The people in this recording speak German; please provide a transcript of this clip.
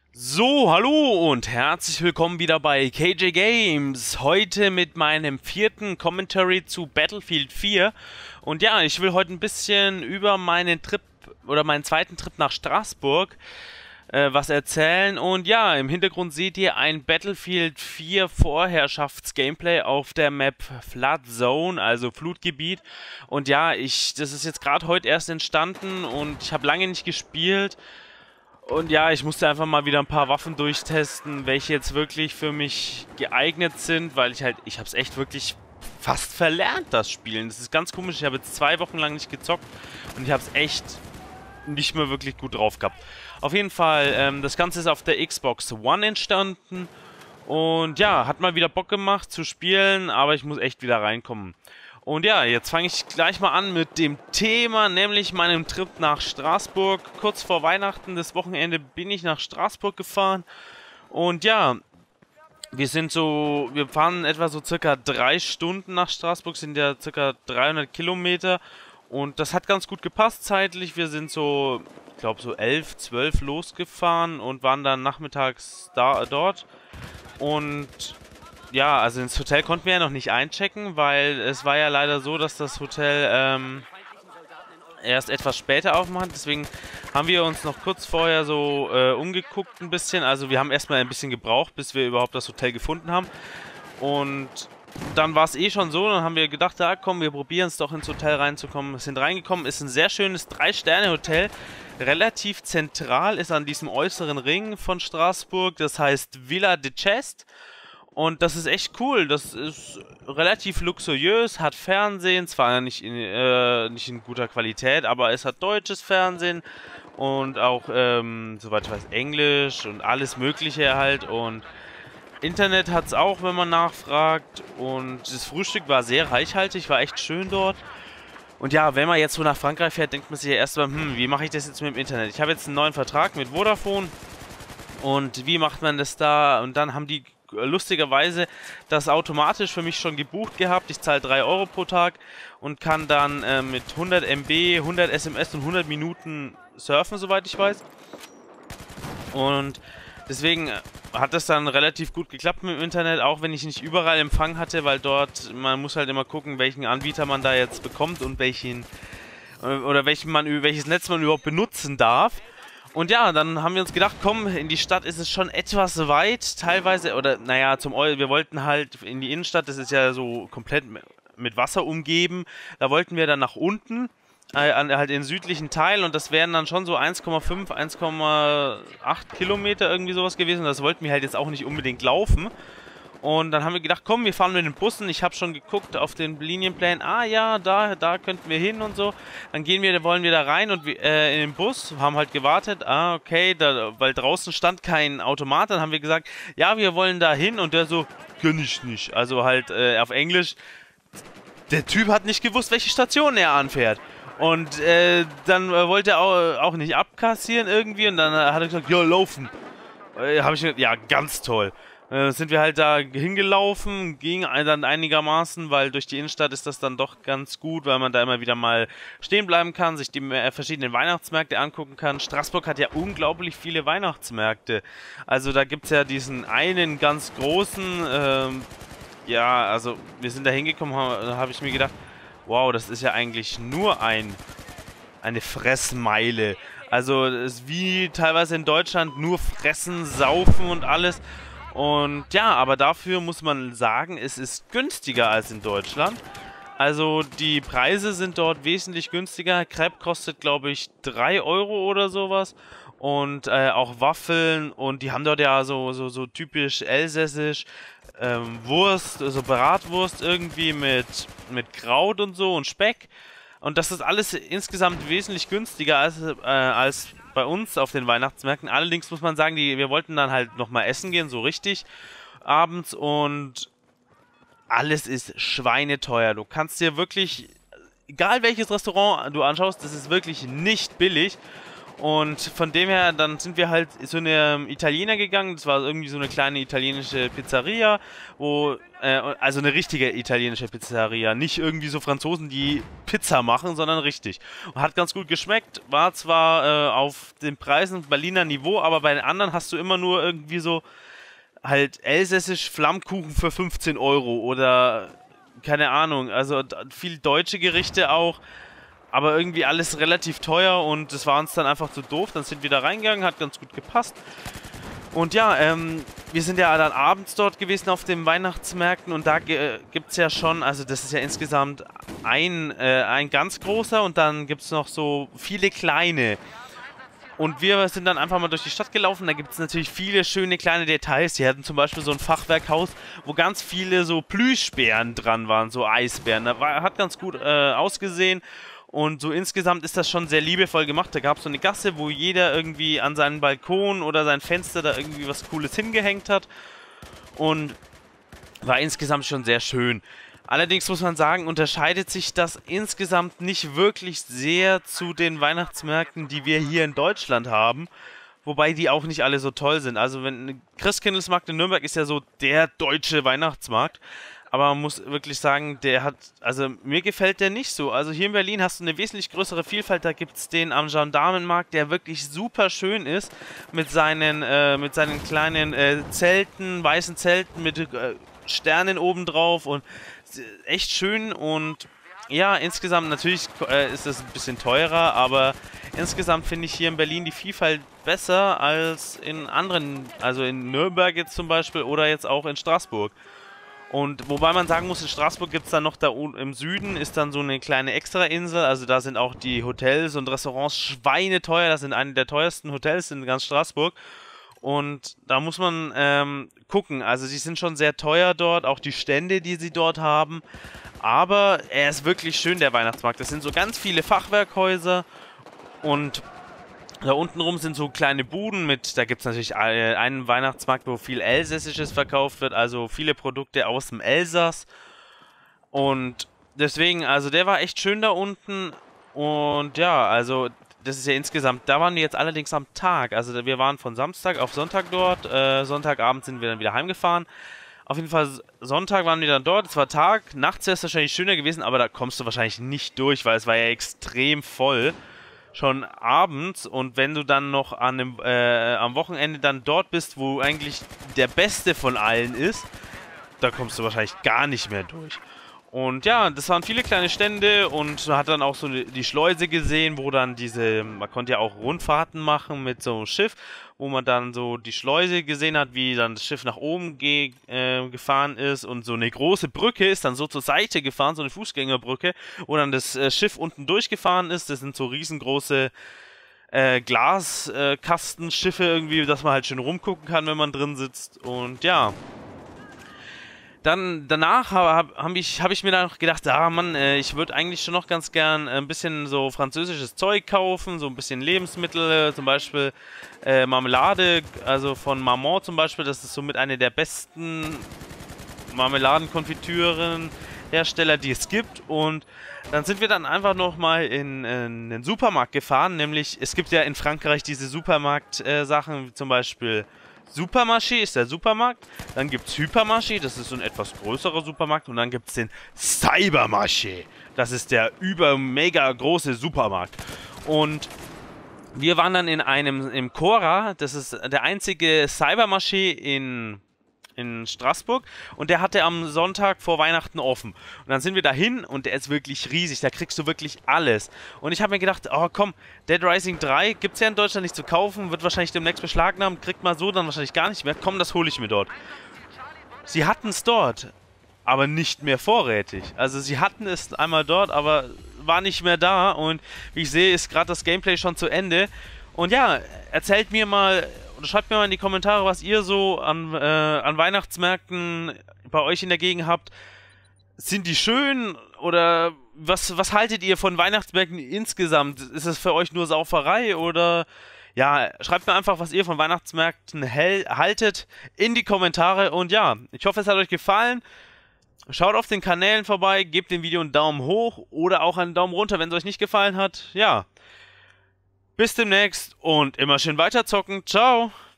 So, hallo und herzlich willkommen wieder bei KJ Games. Heute mit meinem vierten Commentary zu Battlefield 4. Und ja, ich will heute ein bisschen über meinen Trip oder meinen zweiten Trip nach Straßburg was erzählen. Und ja, im Hintergrund seht ihr ein Battlefield 4 Vorherrschafts-Gameplay auf der Map Flood Zone, also Flutgebiet. Und ja, das ist jetzt gerade heute erst entstanden und ich habe lange nicht gespielt. Und ja, ich musste einfach mal wieder ein paar Waffen durchtesten, welche jetzt wirklich für mich geeignet sind, weil ich habe es echt wirklich fast verlernt, das Spielen. Das ist ganz komisch, ich habe jetzt 2 Wochen lang nicht gezockt und ich habe es echt nicht mehr wirklich gut drauf gehabt. Auf jeden Fall, das Ganze ist auf der Xbox One entstanden und ja, hat mal wieder Bock gemacht zu spielen, aber ich muss echt wieder reinkommen. Und ja, jetzt fange ich gleich mal an mit dem Thema, nämlich meinem Trip nach Straßburg. Kurz vor Weihnachten, das Wochenende, bin ich nach Straßburg gefahren. Und ja, wir fahren etwa so circa 3 Stunden nach Straßburg, sind ja circa 300 Kilometer. Und das hat ganz gut gepasst zeitlich. Wir sind so, ich glaube so 11, 12 losgefahren und waren dann nachmittags dort. Und ja, also ins Hotel konnten wir ja noch nicht einchecken, weil es war ja leider so, dass das Hotel erst etwas später aufmacht. Deswegen haben wir uns noch kurz vorher so umgeguckt ein bisschen. Also wir haben erstmal ein bisschen gebraucht, bis wir überhaupt das Hotel gefunden haben. Und dann war es eh schon so, dann haben wir gedacht, ja komm, wir probieren es doch ins Hotel reinzukommen. Wir sind reingekommen, ist ein sehr schönes 3-Sterne-Hotel. Relativ zentral, ist an diesem äußeren Ring von Straßburg. Das heißt Villa de Chest. Und das ist echt cool, das ist relativ luxuriös, hat Fernsehen, zwar nicht in guter Qualität, aber es hat deutsches Fernsehen und auch, soweit ich weiß, Englisch und alles mögliche halt und Internet hat es auch, wenn man nachfragt und das Frühstück war sehr reichhaltig, war echt schön dort. Und ja, wenn man jetzt so nach Frankreich fährt, denkt man sich ja erstmal, wie mache ich das jetzt mit dem Internet? Ich habe jetzt einen neuen Vertrag mit Vodafone und wie macht man das da? Und dann haben die lustigerweise das automatisch für mich schon gebucht gehabt. Ich zahle 3 Euro pro Tag und kann dann mit 100 MB, 100 SMS und 100 Minuten surfen, soweit ich weiß. Und deswegen hat das dann relativ gut geklappt mit dem Internet, auch wenn ich nicht überall Empfang hatte, weil dort, man muss halt immer gucken, welchen Anbieter man da jetzt bekommt und welches Netz man überhaupt benutzen darf. Und ja, dann haben wir uns gedacht, komm, in die Stadt ist es schon etwas weit, teilweise, oder naja, wir wollten halt in die Innenstadt, das ist ja so komplett mit Wasser umgeben, da wollten wir dann nach unten, halt in den südlichen Teil und das wären dann schon so 1,5, 1,8 Kilometer irgendwie sowas gewesen, das wollten wir halt jetzt auch nicht unbedingt laufen. Und dann haben wir gedacht, komm, wir fahren mit den Bussen. Ich habe schon geguckt auf den Linienplänen. Ah ja, da könnten wir hin und so. Dann wollen wir da rein und in den Bus, haben halt gewartet. Ah, okay, weil draußen stand kein Automat. Dann haben wir gesagt, ja, wir wollen da hin. Und der so, kenn ich nicht. Also halt auf Englisch. Der Typ hat nicht gewusst, welche Station er anfährt. Und dann wollte er auch nicht abkassieren irgendwie. Und dann hat er gesagt, ja, laufen. Habe ich gesagt, ja, ganz toll. Sind wir halt da hingelaufen, ging dann einigermaßen, weil durch die Innenstadt ist das dann doch ganz gut, weil man da immer wieder mal stehen bleiben kann, sich die verschiedenen Weihnachtsmärkte angucken kann. Straßburg hat ja unglaublich viele Weihnachtsmärkte. Also da gibt es ja diesen einen ganz großen, ja, also wir sind da hingekommen, habe ich mir gedacht, wow, das ist ja eigentlich nur eine Fressmeile. Also es ist wie teilweise in Deutschland nur fressen, saufen und alles. Und ja, aber dafür muss man sagen, es ist günstiger als in Deutschland. Also die Preise sind dort wesentlich günstiger. Crepe kostet, glaube ich, 3 Euro oder sowas. Und auch Waffeln. Und die haben dort ja so typisch elsässisch Wurst, also Bratwurst irgendwie mit Kraut und so und Speck. Und das ist alles insgesamt wesentlich günstiger als bei uns auf den Weihnachtsmärkten. Allerdings muss man sagen, wir wollten dann halt nochmal essen gehen, so richtig abends und alles ist schweineteuer. Du kannst dir wirklich, egal welches Restaurant du anschaust, das ist wirklich nicht billig. Und von dem her, dann sind wir halt zu einem Italiener gegangen. Das war irgendwie so eine kleine italienische Pizzeria, wo, also eine richtige italienische Pizzeria. Nicht irgendwie so Franzosen, die Pizza machen, sondern richtig. Und hat ganz gut geschmeckt. War zwar auf den Preisen Berliner Niveau, aber bei den anderen hast du immer nur irgendwie so halt elsässisch Flammkuchen für 15 Euro oder keine Ahnung. Also viel deutsche Gerichte auch. Aber irgendwie alles relativ teuer und das war uns dann einfach zu doof. Dann sind wir da reingegangen, hat ganz gut gepasst. Und ja, wir sind ja dann abends dort gewesen auf den Weihnachtsmärkten und da gibt es ja schon, also das ist ja insgesamt ein ganz großer und dann gibt es noch so viele kleine. Und wir sind dann einfach mal durch die Stadt gelaufen, da gibt es natürlich viele schöne kleine Details. Die hatten zum Beispiel so ein Fachwerkhaus, wo ganz viele so Plüschbären dran waren, so Eisbären. Hat ganz gut ausgesehen. Und so insgesamt ist das schon sehr liebevoll gemacht. Da gab es so eine Gasse, wo jeder irgendwie an seinen Balkon oder sein Fenster da irgendwie was Cooles hingehängt hat. Und war insgesamt schon sehr schön. Allerdings muss man sagen, unterscheidet sich das insgesamt nicht wirklich sehr zu den Weihnachtsmärkten, die wir hier in Deutschland haben. Wobei die auch nicht alle so toll sind. Also Christkindlesmarkt in Nürnberg ist ja so der deutsche Weihnachtsmarkt. Aber man muss wirklich sagen, der hat, also mir gefällt der nicht so. Also hier in Berlin hast du eine wesentlich größere Vielfalt. Da gibt es den am Gendarmenmarkt, der wirklich super schön ist. Mit seinen kleinen Zelten, weißen Zelten mit Sternen obendrauf und echt schön. Und ja, insgesamt natürlich ist es ein bisschen teurer, aber insgesamt finde ich hier in Berlin die Vielfalt besser als in anderen, also in Nürnberg jetzt zum Beispiel oder jetzt auch in Straßburg. Und wobei man sagen muss, in Straßburg gibt es dann noch da im Süden, ist dann so eine kleine Extrainsel, also da sind auch die Hotels und Restaurants schweineteuer, das sind eine der teuersten Hotels in ganz Straßburg. Und da muss man gucken, also sie sind schon sehr teuer dort, auch die Stände, die sie dort haben. Aber er ist wirklich schön, der Weihnachtsmarkt. Das sind so ganz viele Fachwerkhäuser und da unten rum sind so kleine Buden mit, da gibt es natürlich einen Weihnachtsmarkt, wo viel Elsässisches verkauft wird, also viele Produkte aus dem Elsass. Und deswegen, also der war echt schön da unten. Und ja, also das ist ja insgesamt, da waren wir jetzt allerdings am Tag. Also wir waren von Samstag auf Sonntag dort, Sonntagabend sind wir dann wieder heimgefahren. Auf jeden Fall, Sonntag waren wir dann dort, es war Tag, nachts wäre es wahrscheinlich schöner gewesen, aber da kommst du wahrscheinlich nicht durch, weil es war ja extrem voll. Schon abends und wenn du dann noch am Wochenende dann dort bist, wo eigentlich der Beste von allen ist, da kommst du wahrscheinlich gar nicht mehr durch. Und ja, das waren viele kleine Stände und man hat dann auch so die Schleuse gesehen, wo dann man konnte ja auch Rundfahrten machen mit so einem Schiff, wo man dann so die Schleuse gesehen hat, wie dann das Schiff nach oben gefahren ist und so eine große Brücke ist dann so zur Seite gefahren, so eine Fußgängerbrücke, wo dann das Schiff unten durchgefahren ist. Das sind so riesengroße Glaskastenschiffe irgendwie, dass man halt schön rumgucken kann, wenn man drin sitzt. Und ja, dann danach hab ich mir dann noch gedacht, Mann, ich würde eigentlich schon noch ganz gern ein bisschen so französisches Zeug kaufen, so ein bisschen Lebensmittel, zum Beispiel Marmelade, also von Maman zum Beispiel, das ist somit eine der besten Marmeladenkonfitüren-Hersteller, die es gibt. Und dann sind wir dann einfach nochmal in den Supermarkt gefahren, nämlich es gibt ja in Frankreich diese Supermarkt-Sachen, zum Beispiel Supermarché ist der Supermarkt, dann gibt es Hypermarché, das ist so ein etwas größerer Supermarkt, und dann gibt es den Cybermarché, das ist der mega große Supermarkt. Und wir waren dann im Cora, das ist der einzige Cybermarché in Straßburg, und der hatte am Sonntag vor Weihnachten offen. Und dann sind wir dahin und der ist wirklich riesig, da kriegst du wirklich alles. Und ich habe mir gedacht, oh komm, Dead Rising 3 gibt es ja in Deutschland nicht zu kaufen, wird wahrscheinlich demnächst beschlagnahmt, kriegt man so dann wahrscheinlich gar nicht mehr. Komm, das hole ich mir dort. Sie hatten es dort, aber nicht mehr vorrätig. Also sie hatten es einmal dort, aber war nicht mehr da, und wie ich sehe, ist gerade das Gameplay schon zu Ende. Und ja, erzählt mir mal oder schreibt mir mal in die Kommentare, was ihr so an Weihnachtsmärkten bei euch in der Gegend habt. Sind die schön oder was haltet ihr von Weihnachtsmärkten insgesamt? Ist es für euch nur Sauferei oder ja, schreibt mir einfach, was ihr von Weihnachtsmärkten haltet in die Kommentare. Und ja, ich hoffe, es hat euch gefallen. Schaut auf den Kanälen vorbei, gebt dem Video einen Daumen hoch oder auch einen Daumen runter, wenn es euch nicht gefallen hat. Ja. Bis demnächst und immer schön weiterzocken. Ciao.